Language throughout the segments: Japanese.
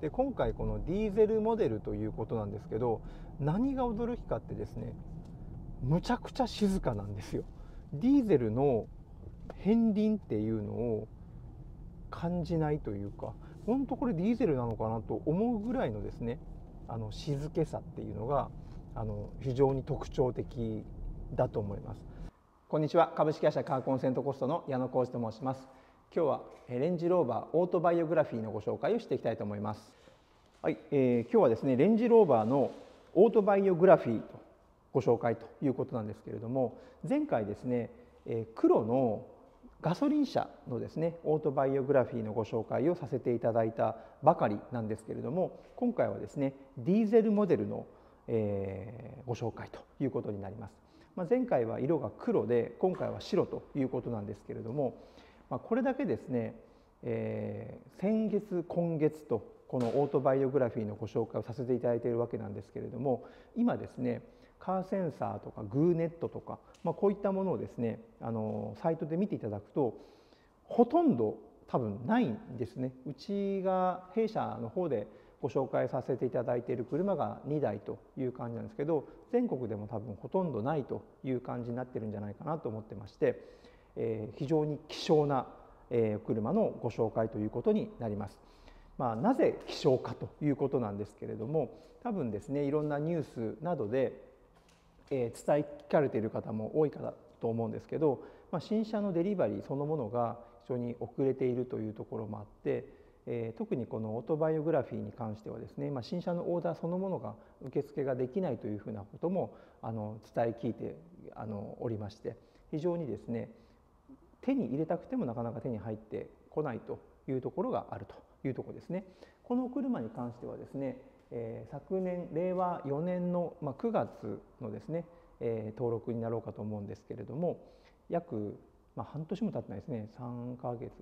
で今回このディーゼルモデルということなんですけど、何が驚きかってですね、むちゃくちゃ静かなんですよ。ディーゼルの片鱗っていうのを感じないというか、本当これディーゼルなのかなと思うぐらいのですね、静けさっていうのが非常に特徴的だと思います。こんにちは、株式会社カーコンセントコストの矢野浩二と申します。今日はレンジローバーオートバイオグラフィーのご紹介をしていきたいと思います。はい、今日はですねレンジローバーのオートバイオグラフィーとご紹介ということなんですけれども、前回ですね黒のガソリン車のですねオートバイオグラフィーのご紹介をさせていただいたばかりなんですけれども、今回はですねディーゼルモデルのご紹介ということになります。前回は色が黒で今回は白ということなんですけれども、これだけですね先月今月とこのオートバイオグラフィーのご紹介をさせていただいているわけなんですけれども、今ですねカーセンサーとかグーネットとか、こういったものをですねサイトで見ていただくとほとんど多分ないんですね。うちが弊社の方でご紹介させていただいている車が2台という感じなんですけど、全国でも多分ほとんどないという感じになってるんじゃないかなと思ってまして、非常に希少な車のご紹介ということになります。なぜ希少かということなんですけれども、多分ですねいろんなニュースなどで伝え聞かれている方も多いかと思うんですけど、新車のデリバリーそのものが非常に遅れているというところもあって、特にこのオートバイオグラフィーに関してはですね、新車のオーダーそのものが受付ができないというふうなことも伝え聞いておりまして、非常にですね手に入れたくてもなかなか手に入ってこないというところがあるというところですね。この車に関してはですね、昨年令和4年の9月のですね、登録になろうかと思うんですけれども、約半年も経ってないですね、3ヶ月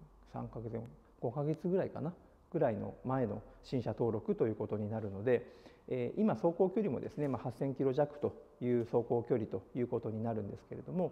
5ヶ月ぐらいかなぐらいの前の新車登録ということになるので、今走行距離もですね8000キロ弱という走行距離ということになるんですけれども、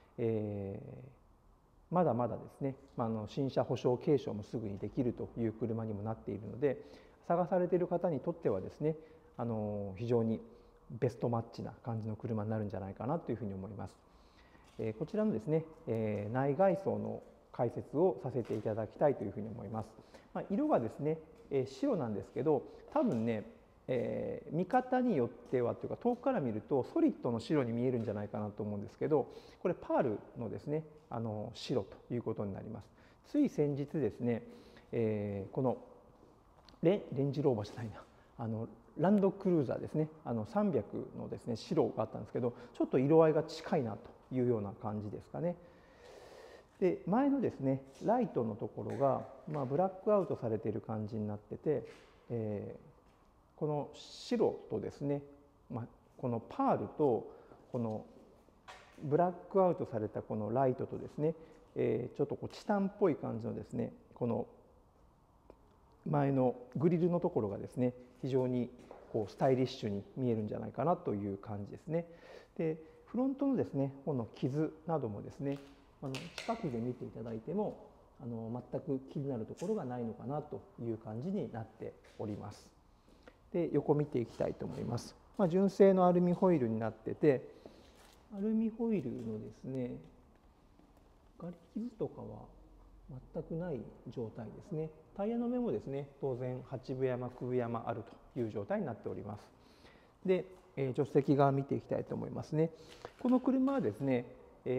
まだまだですね、新車保証継承もすぐにできるという車にもなっているので、探されている方にとってはですね非常にベストマッチな感じの車になるんじゃないかなというふうに思います。こちらのですね内外装の解説をさせていただきたいというふうに思います。色がですね白なんですけど、多分ね見方によってはというか遠くから見るとソリッドの白に見えるんじゃないかなと思うんですけど、これパールのですね白ということになります。つい先日ですね、このレンジローバーじゃないなランドクルーザーですね300のですね白があったんですけど、ちょっと色合いが近いなというような感じですかね。で前のですねライトのところが、ブラックアウトされている感じになってて、この白とですね、このパールとこのブラックアウトされたこのライトとですね、ちょっとチタンっぽい感じのですねこの前のグリルのところがですね非常にスタイリッシュに見えるんじゃないかなという感じですね。でフロントのですねこの傷などもですね近くで見ていただいても全く気になるところがないのかなという感じになっております。で横見ていきたいと思います。純正のアルミホイルになってて、アルミホイルのですねガリ傷とかは全くない状態ですね。タイヤの目もですね当然8分山9分山あるという状態になっております。で助手席側見ていきたいと思いますね。この車はですね、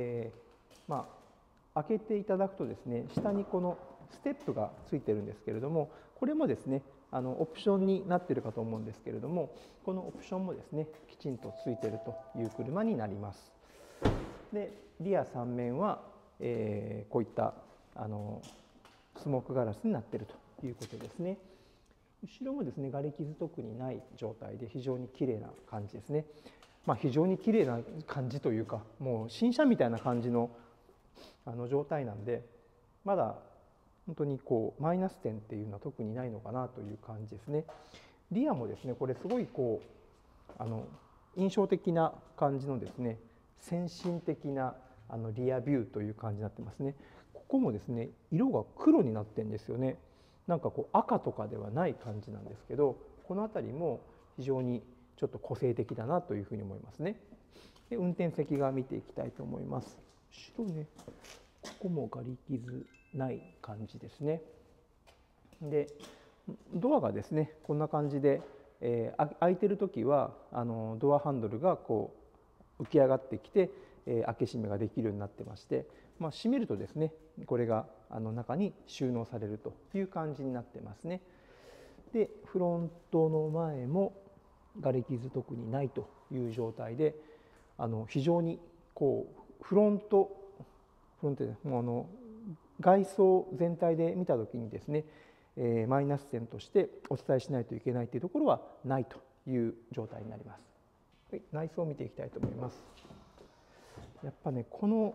開けていただくとですね下にこのステップがついてるんですけれども、これもですねオプションになっているかと思うんですけれども、このオプションもですねきちんとついているという車になります。でリア3面は、こういったスモークガラスになっているということですね。後ろもですねガリ傷特にない状態で非常に綺麗な感じですね。非常に綺麗な感じというか、もう新車みたいな感じの状態なんで、まだ本当にマイナス点っていうのは特にないのかなという感じですね。リアもですねこれすごい印象的な感じのですね先進的なリアビューという感じになってますね。ここもですね色が黒になってるんですよね。 なんかこう赤とかではない感じなんですけど、この辺りも非常にちょっと個性的だなというふうに思いますね。で運転席側見ていきたいと思います。後ろね、ここもガリ傷ない感じですね。でドアがですねこんな感じで、開いてる時はドアハンドルがこう浮き上がってきて、開け閉めができるようになってまして、閉めるとですねこれが中に収納されるという感じになってますね。でフロントの前もガレ傷特にないという状態で、非常にこうフロントでもう外装全体で見た時にですね、マイナス点としてお伝えしないといけないというところはないという状態になります。はい、内装を見ていきたいと思います。やっぱねこの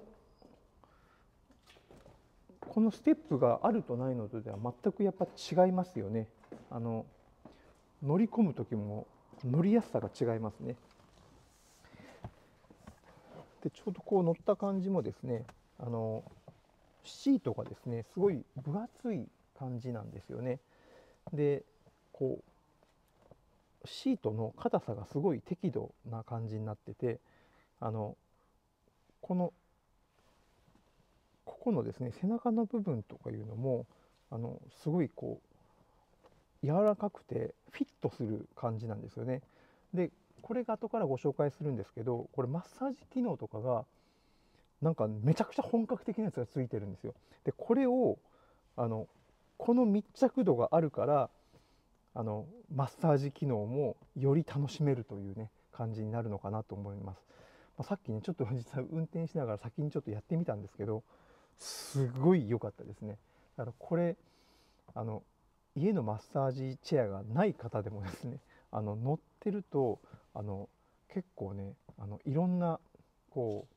ステップがあるとないのとでは全くやっぱ違いますよね。乗り込む時も乗りやすさが違いますね。でちょうどこう乗った感じもですねシートがですねすごい分厚い感じなんですよね。でこうシートの硬さがすごい適度な感じになってて、ここのですね背中の部分とかいうのもすごいこう柔らかくてフィットする感じなんですよね。でこれが後からご紹介するんですけど、これマッサージ機能とかがなんかめちゃくちゃ本格的なやつがついてるんですよ。でこれをこの密着度があるからマッサージ機能もより楽しめるというね感じになるのかなと思います。さっきねちょっと実は運転しながら先にちょっとやってみたんですけど、すごい良かったですね。だからこれ家のマッサージチェアがない方でもですね乗ってると結構ねいろんなこ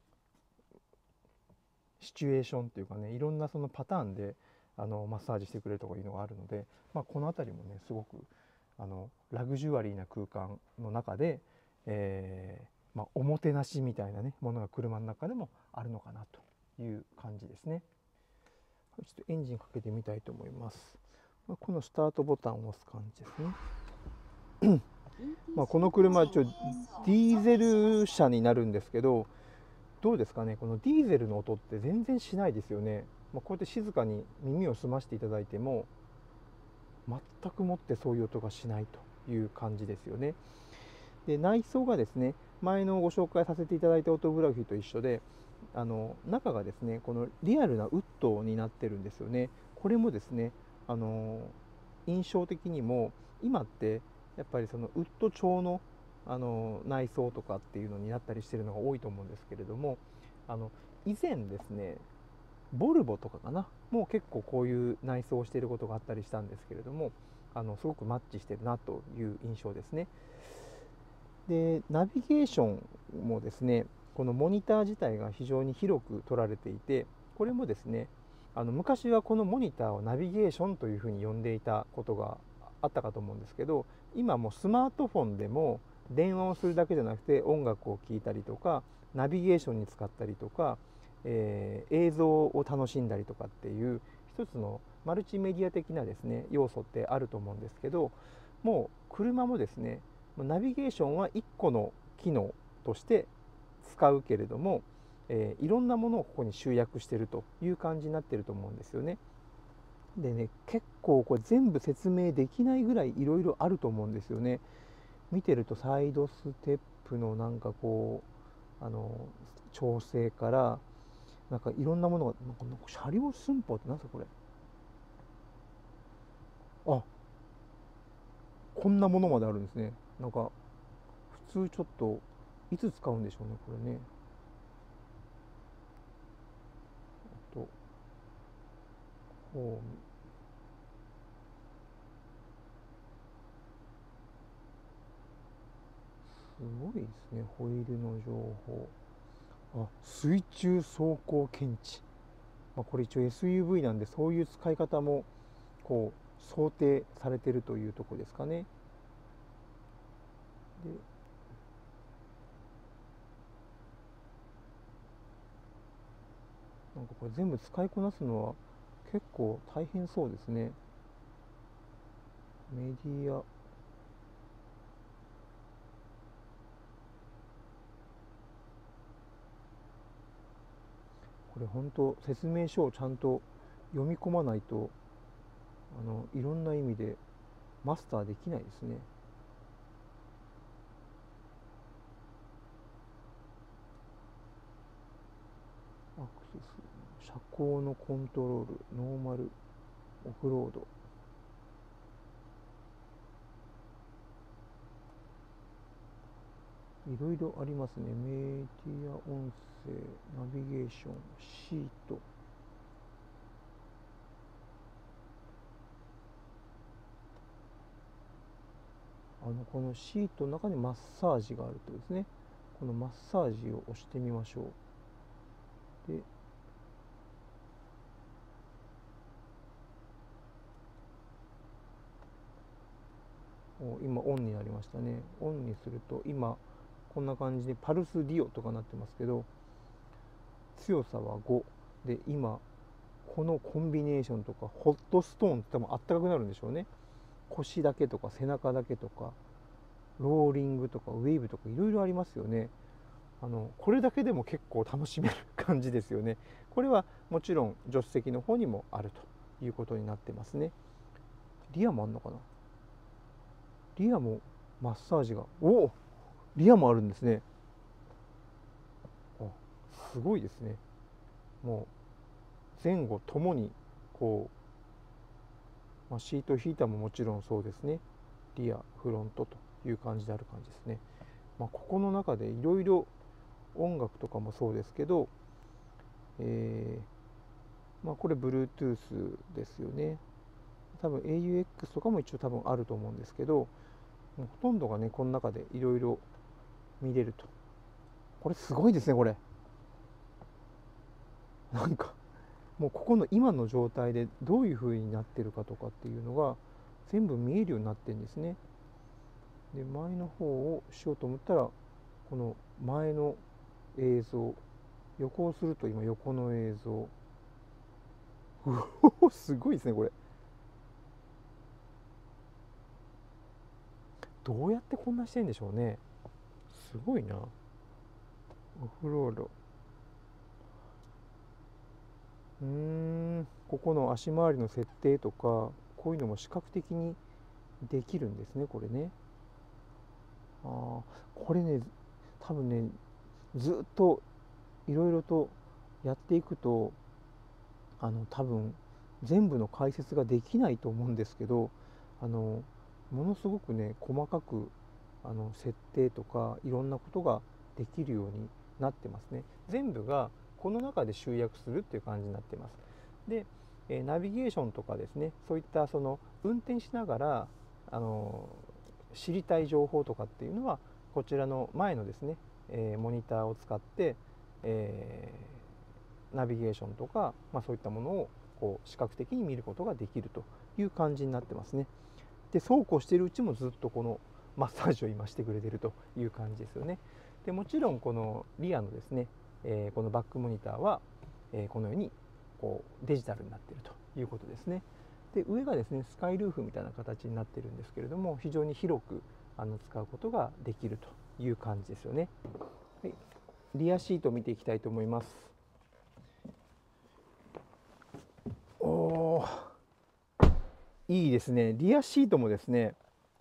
うシチュエーションっていうかね、いろんなそのパターンでマッサージしてくれるとかいうのがあるので、この辺りもねすごくラグジュアリーな空間の中で、おもてなしみたいなねものが車の中でもあるのかなという感じですね。ちょっとエンジンかけてみたいと思います。このスタートボタンを押す感じですね。この車は一応ディーゼル車になるんですけど、どうですかね、このディーゼルの音って全然しないですよね。こうやって静かに耳を澄ましていただいても全くもってそういう音がしないという感じですよね。で内装がですね前のご紹介させていただいたオートグラフィーと一緒で中がですねこのリアルなウッドになってるんですよね。これもですね印象的にも今ってやっぱりそのウッド調の内装とかっていうのになったりしてるのが多いと思うんですけれども、以前ですねボルボとかかなもう結構こういう内装をしていることがあったりしたんですけれども、すごくマッチしてるなという印象ですね。でナビゲーションもですねこのモニター自体が非常に広く取られていて、これもですね昔はこのモニターをナビゲーションというふうに呼んでいたことがあったかと思うんですけど、今もうスマートフォンでも電話をするだけじゃなくて音楽を聴いたりとかナビゲーションに使ったりとか、映像を楽しんだりとかっていう一つのマルチメディア的なですね要素ってあると思うんですけど、もう車もですねナビゲーションは1個の機能として使うけれども、いろんなものをここに集約しているという感じになってると思うんですよね。でね結構これ全部説明できないぐらいいろいろあると思うんですよね。見てるとサイドステップのなんかこう調整からなんかいろんなものがなんか車両寸法って何ですかこれ。あ、こんなものまであるんですね。なんか普通ちょっといつ使うんでしょうねこれね。あとホーム、すごいですね。ホイールの情報、水中走行検知、これ一応 SUV なんでそういう使い方もこう想定されてるというところですかね。でなんかこれ全部使いこなすのは結構大変そうですね。 メディアこれ本当説明書をちゃんと読み込まないといろんな意味でマスターできないですね。アクセス、車高のコントロール、ノーマル、オフロード。いろいろありますね。メディア、音声、ナビゲーション、シート。このシートの中にマッサージがあるとですね。このマッサージを押してみましょう。で、今オンになりましたね。オンにすると今こんな感じでパルスディオとかなってますけど、強さは5で、今このコンビネーションとかホットストーンって多分あったかくなるんでしょうね。腰だけとか背中だけとかローリングとかウェーブとかいろいろありますよね。これだけでも結構楽しめる感じですよね。これはもちろん助手席の方にもあるということになってますね。リアもあんのかな。リアもマッサージが、リアもあるんですね。あ、すごいですね。もう前後ともにこう、シートヒーターももちろんそうですね。リア、フロントという感じである感じですね。ここの中でいろいろ音楽とかもそうですけど、これ Bluetooth ですよね。多分 AUX とかも一応多分あると思うんですけど、もうほとんどがねこの中でいろいろ見れると。これすごいですね。これなんかもうここの今の状態でどういう風になってるかとかっていうのが全部見えるようになってるんですね。で前の方をしようと思ったらこの前の映像、横をすると今横の映像、すごいですねこれ。どうやってこんなしてんでしょうね。すごいな。オフロード、ここの足回りの設定とかこういうのも視覚的にできるんですねこれね。これね多分ねずっといろいろとやっていくと多分全部の解説ができないと思うんですけど、ものすごくね細かく設定とかいろんなことができるようになってますね。全部がこの中で集約するっていう感じになってます。で、ナビゲーションとかですね、そういったその運転しながら知りたい情報とかっていうのはこちらの前のですね、モニターを使って、ナビゲーションとか、そういったものをこう視覚的に見ることができるという感じになってますね。でそうこうしているうちもずっとこのマッサージを今してくれてるという感じですよね。でもちろんこのリアのですね、このバックモニターは、このようにこうデジタルになっているということですね。で上がですねスカイルーフみたいな形になってるんですけれども、非常に広く使うことができるという感じですよね。はい、リアシートを見ていきたいと思います。おー、いいですね。リアシートもですね、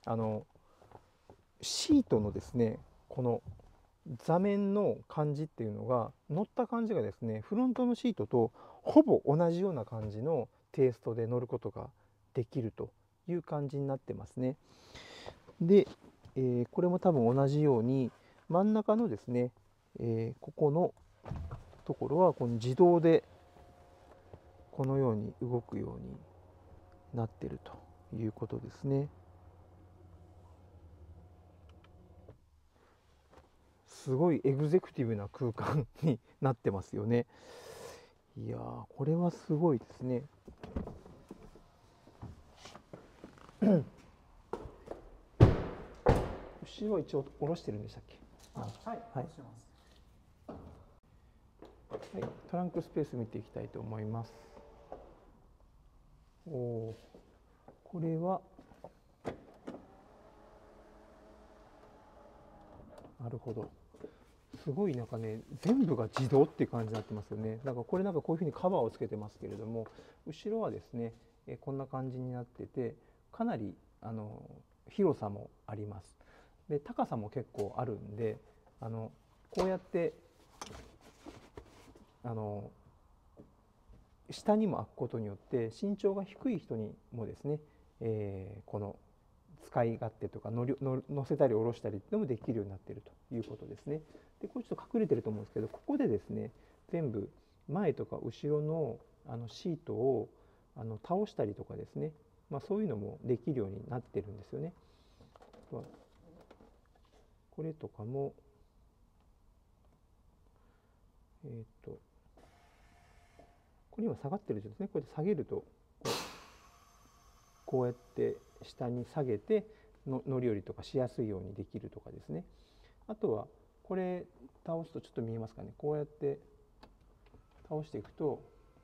シートのですねこの座面の感じっていうのが乗った感じがですねフロントのシートとほぼ同じような感じのテイストで乗ることができるという感じになってますね。で、これも多分同じように真ん中のですね、ここのところはこの自動でこのように動くようになってるということですね。すごいエグゼクティブな空間になってますよね。いやーこれはすごいですね。後ろは一応下ろしてるんでしたっけ。 はい、 はい、 してます。 はい、トランクスペース見ていきたいと思います。これはなるほど。すごいなんかね、全部が自動っていう感じになってますよね。だからこれなんかこういうふうにカバーをつけてますけれども、後ろはですね、こんな感じになってて、かなり広さもあります。で、高さも結構あるんで、こうやって下にも開くことによって身長が低い人にもですね、この使い勝手とか乗せたり下ろしたりっていうのもできるようになっているということですね。でこれちょっと隠れてると思うんですけど、ここでですね全部前とか後ろのシートを倒したりとかですね、そういうのもできるようになってるんですよね。これとかもこれ今下がってる状態ですね。こうやって下げるとこうやって下に下げて乗り降りとかしやすいようにできるとかですね。あとはこれ倒すとちょっと見えますかね。こうやって倒していくと、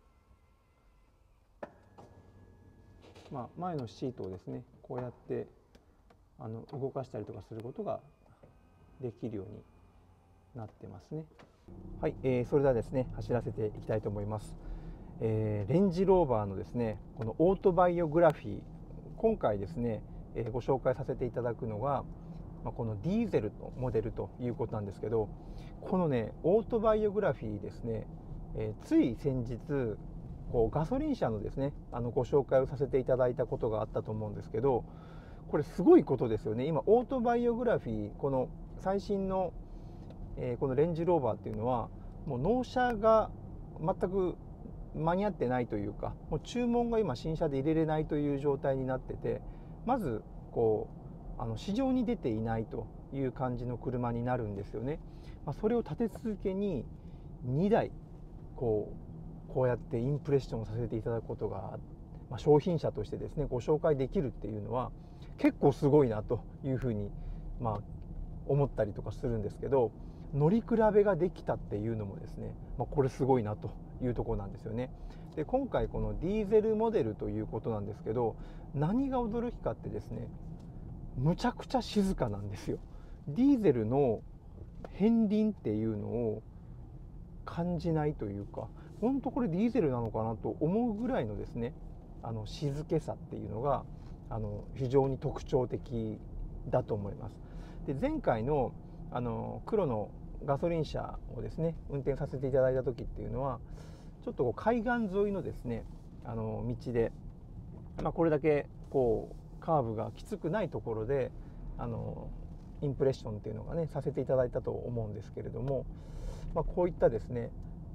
前のシートをですねこうやって動かしたりとかすることができるようになってますね。はい、それではですね走らせていきたいと思います。レンジローバーのですねこのオートバイオグラフィー、今回ですね、ご紹介させていただくのが、このディーゼルのモデルということなんですけど、このねオートバイオグラフィーですね、つい先日ガソリン車のですねご紹介をさせていただいたことがあったと思うんですけど、これすごいことですよね。今オートバイオグラフィー、この最新の、このレンジローバーっていうのはもう納車が全く間に合ってないというか、もう注文が今新車で入れれないという状態になってて、まず市場に出ていないという感じの車になるんですよね。それを立て続けに2台こうやってインプレッションをさせていただくことが、商品車としてですねご紹介できるっていうのは結構すごいなというふうに思ったりとかするんですけど、乗り比べができたっていうのもですね、これすごいなというところなんですよね。で今回このディーゼルモデルということなんですけど、何が驚きかってですね、むちゃくちゃ静かなんですよ。ディーゼルの片鱗っていうのを感じないというか、本当これディーゼルなのかなと思うぐらいのですね静けさっていうのが非常に特徴的だと思います。で前回の黒のガソリン車をですね運転させていただいた時っていうのはちょっと海岸沿いのですね道で、これだけカーブがきつくないところでインプレッションっていうのがねさせていただいたと思うんですけれども、こういったですね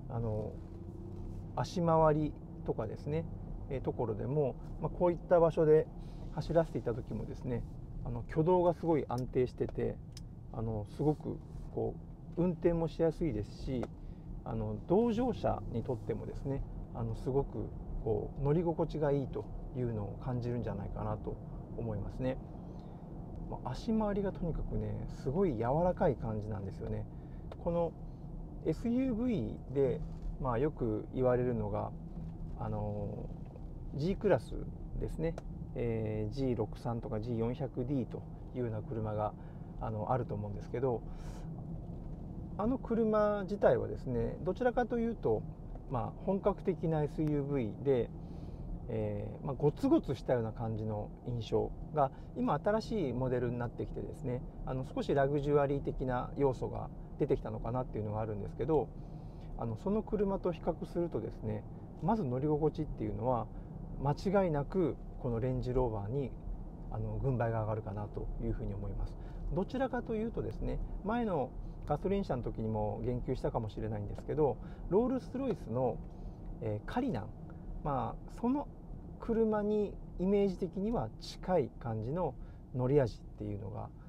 足回りとかですねところでも、こういった場所で走らせていた時もですね挙動がすごい安定しててすごく運転もしやすいですし、同乗者にとってもですねすごく乗り心地がいいというのを感じるんじゃないかなと思いますね。足回りがとにかくねすごい柔らかい感じなんですよね。この SUV で、よく言われるのがG クラスですね、G63 とか G400D というような車があると思うんですけど、車自体はですねどちらかというと、本格的な SUV で、ゴツゴツしたような感じの印象が今新しいモデルになってきてですね少しラグジュアリー的な要素が出てきたのかなっていうのがあるんですけど、その車と比較するとですねまず乗り心地っていうのは間違いなくこのレンジローバーに軍配が上がるかなというふうに思います。どちらかというとですね前のガソリン車の時にも言及したかもしれないんですけど、ロールスロイスの、カリナン、その車にイメージ的には近い感じの乗り味っていうのが、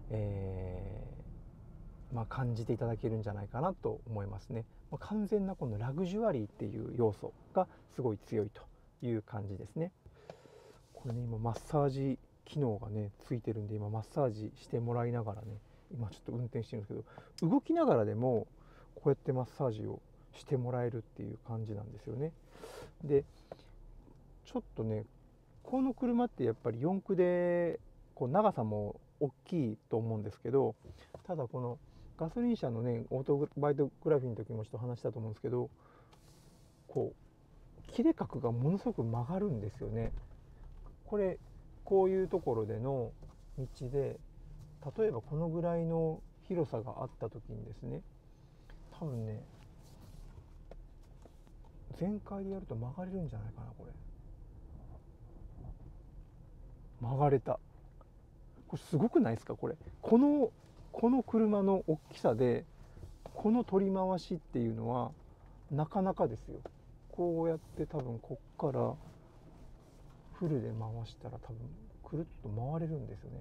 感じていただけるんじゃないかなと思いますね。完全なこのラグジュアリーっていう要素がすごい強いという感じですね。これね今マッサージ機能がねついてるんで、今マッサージしてもらいながらね今ちょっと運転してるんですけど、動きながらでもこうやってマッサージをしてもらえるっていう感じなんですよね。でちょっとねこの車ってやっぱり四駆で長さも大きいと思うんですけど、ただこのガソリン車のねオートバイオグラフィーの時もちょっと話したと思うんですけど、こう切れ角がものすごく曲がるんですよね。これこういうところでの道で、例えばこのぐらいの広さがあった時にですね、多分ね全開でやると曲がれるんじゃないかな。これ曲がれた。これすごくないですか。これこの車の大きさでこの取り回しっていうのはなかなかですよ。こうやって多分こっからフルで回したら多分くるっと回れるんですよね。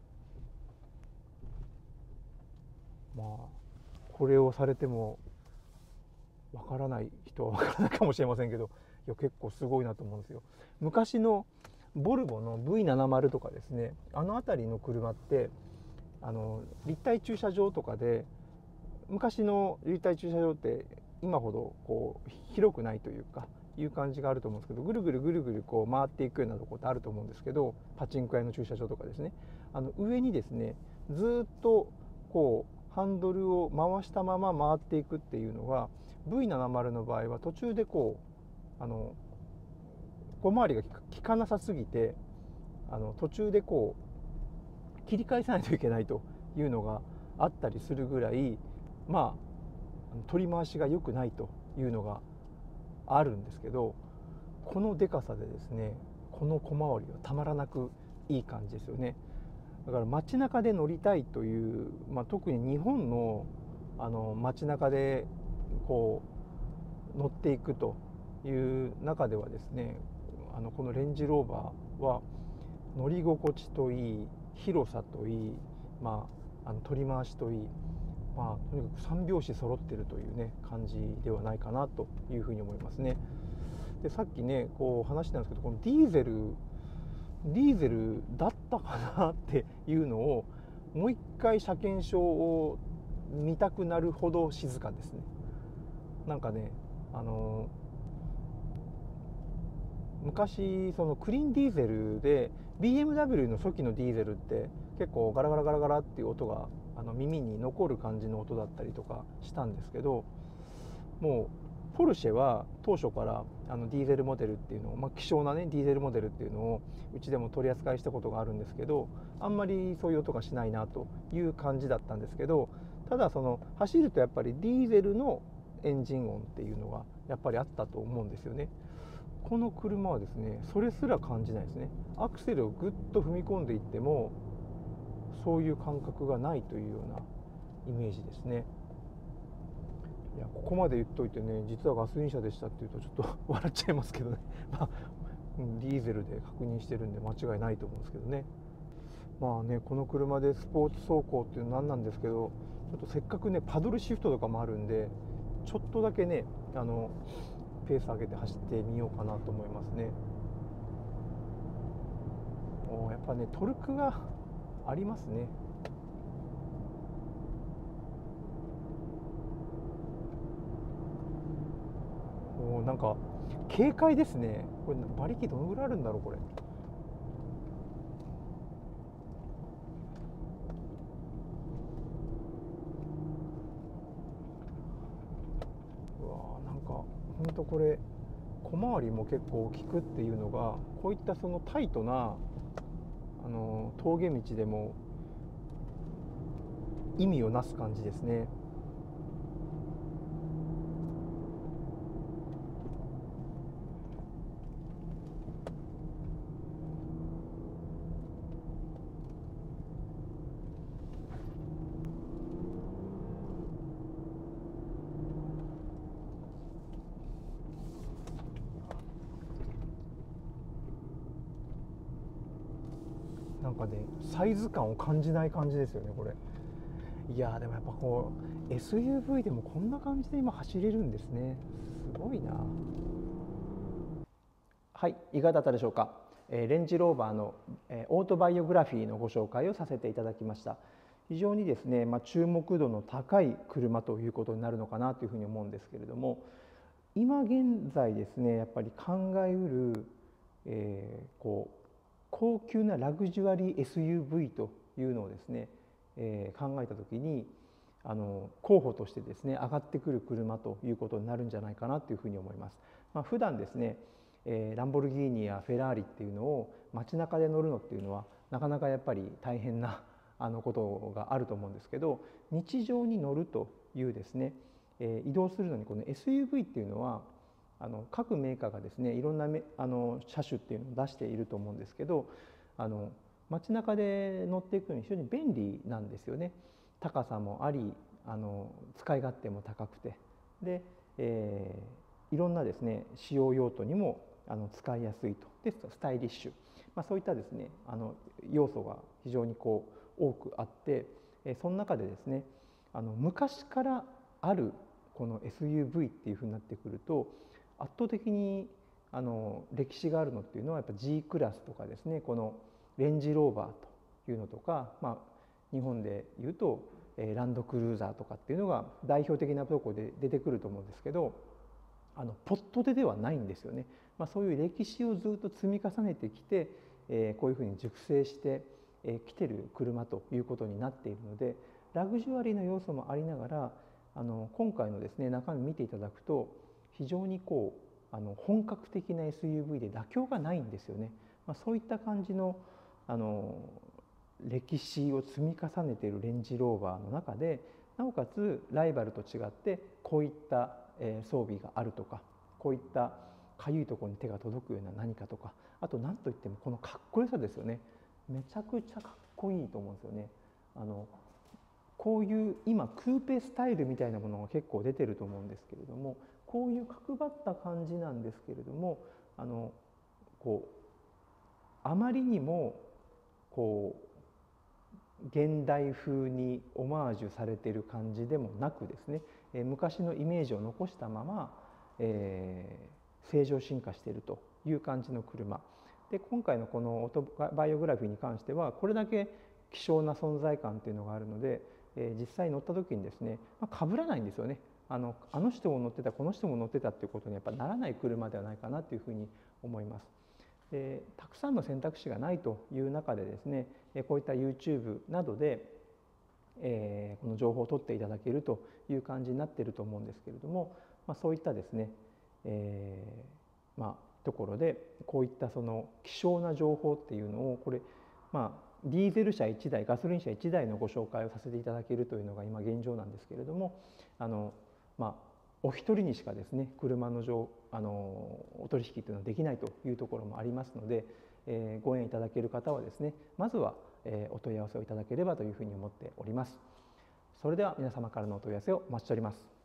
まあこれをされてもわからない人はわからないかもしれませんけど、いや結構すごいなと思うんですよ。昔のボルボの V70 とかですね、あの辺りの車って立体駐車場とかで、昔の立体駐車場って今ほどこう広くないというかいう感じがあると思うんですけど、ぐるぐるぐるぐるこう回っていくようなところってあると思うんですけど、パチンコ屋の駐車場とかですね、上にですねずっとこうハンドルを回したまま回っていくっていうのが V70 の場合は途中でこう小回りが効かなさすぎて途中でこう切り返さないといけないというのがあったりするぐらい、まあ取り回しが良くないというのがあるんですけど、このでかさでですねこの小回りはたまらなくいい感じですよね。だから街中で乗りたいという、特に日本の街中でこう乗っていくという中ではですね、このレンジローバーは乗り心地といい、広さといい、取り回しといい、とにかく三拍子揃ってるというね感じではないかなというふうに思いますね。でさっきねこう話したんですけど、このディーゼルだったかなっていうのをもう一回車検証を見たくなるほど静かですね。なんかね昔そのクリーンディーゼルで BMW の初期のディーゼルって結構ガラガラガラガラっていう音が耳に残る感じの音だったりとかしたんですけど、もうポルシェは当初からディーゼルモデルっていうのを、希少なねディーゼルモデルっていうのをうちでも取り扱いしたことがあるんですけど、あんまりそういう音がしないなという感じだったんですけど、ただその走るとやっぱりディーゼルのエンジン音っていうのがやっぱりあったと思うんですよね。この車はですねそれすら感じないですね。アクセルをぐっと踏み込んでいってもそういう感覚がないというようなイメージですね。いやここまで言っといてね、実はガソリン車でしたっていうとちょっと笑っちゃいますけどねディーゼルで確認してるんで間違いないと思うんですけどね。この車でスポーツ走行っていうのは何なんですけど、ちょっとせっかくねパドルシフトとかもあるんで、ちょっとだけねペース上げて走ってみようかなと思いますね。やっぱねトルクがありますね。なんか軽快ですね。これ馬力どのぐらいあるんだろうこれ。なんかほんとこれ小回りも結構効くっていうのが、こういったそのタイトな峠道でも意味をなす感じですね。なんかねサイズ感を感じない感じですよねこれ。いやでもやっぱこう SUV でもこんな感じで今走れるんですね。すごいな。はい、いかがだったでしょうか。レンジローバーのオートバイオグラフィーのご紹介をさせていただきました。非常にですね、注目度の高い車ということになるのかなというふうに思うんですけれども、今現在ですねやっぱり考えうる、高級なラグジュアリー SUV というのをですね、考えた時に候補としてですね上がってくる車ということになるんじゃないかなというふうに思います。普段ですねランボルギーニやフェラーリっていうのを街中で乗るのっていうのはなかなかやっぱり大変なことがあると思うんですけど、日常に乗るというですね移動するのにこの SUV っていうのは各メーカーがですねいろんな車種っていうのを出していると思うんですけど、街中で乗っていくのに非常に便利なんですよね。高さもあり使い勝手も高くてで、いろんなですね使用用途にも使いやすいとでスタイリッシュ、そういったですね要素が非常に多くあって、その中でですね昔からあるこの SUV っていうふうになってくると圧倒的に歴史があるのっていうのはやっぱ G クラスとかですねこのレンジローバーというのとか、日本でいうとランドクルーザーとかっていうのが代表的なところで出てくると思うんですけど、ポットではないんですよね。そういう歴史をずっと積み重ねてきて、こういうふうに熟成してきてる車ということになっているので、ラグジュアリーの要素もありながら今回のですね中身見ていただくと非常に本格的な SUV で妥協がないんですよね。そういった感じの歴史を積み重ねているレンジローバーの中で、なおかつライバルと違ってこういった装備があるとか、こういったかゆいところに手が届くような何かとか、あと何といってもこのかっこよさですよね。めちゃくちゃかっこいいと思うんですよね。こういう今クーペスタイルみたいなものが結構出てると思うんですけれども、こういう角張った感じなんですけれどもあまりにも現代風にオマージュされている感じでもなくですね、昔のイメージを残したまま、正常進化しているという感じの車で、今回のこのオートバイオグラフィーに関してはこれだけ希少な存在感というのがあるので、実際乗った時にですね被らないんですよね。あの人も乗ってたこの人も乗ってたっていうことにやっぱならない車ではないかなというふうに思います。でたくさんの選択肢がないという中でですねこういった YouTube などで、この情報を取っていただけるという感じになっていると思うんですけれども、そういったですね、ところでこういったその希少な情報っていうのをこれディーゼル車1台ガソリン車1台のご紹介をさせていただけるというのが今現状なんですけれども、お一人にしかですね車のお取引というのはできないというところもありますので、ご縁いただける方はですねまずはお問い合わせをいただければというふうに思っております。それでは皆様からのお問い合わせをお待ちしております。